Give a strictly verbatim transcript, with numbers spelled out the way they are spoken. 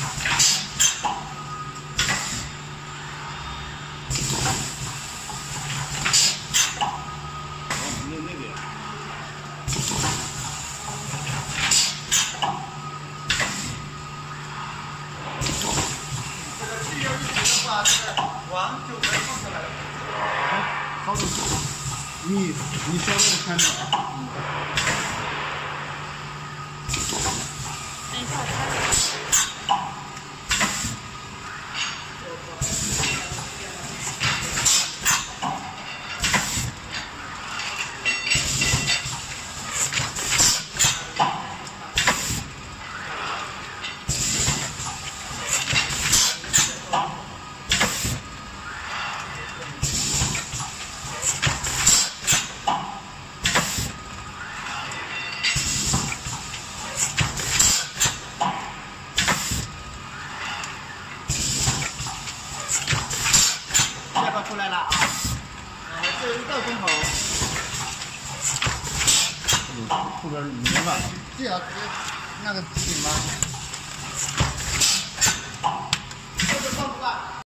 完就可以放出来了。 好，好的。你你稍微看着啊。嗯。 等一下，我开。 出来了啊！呃，这一个钟头。 后边明白？ 这要直接那个紧吗？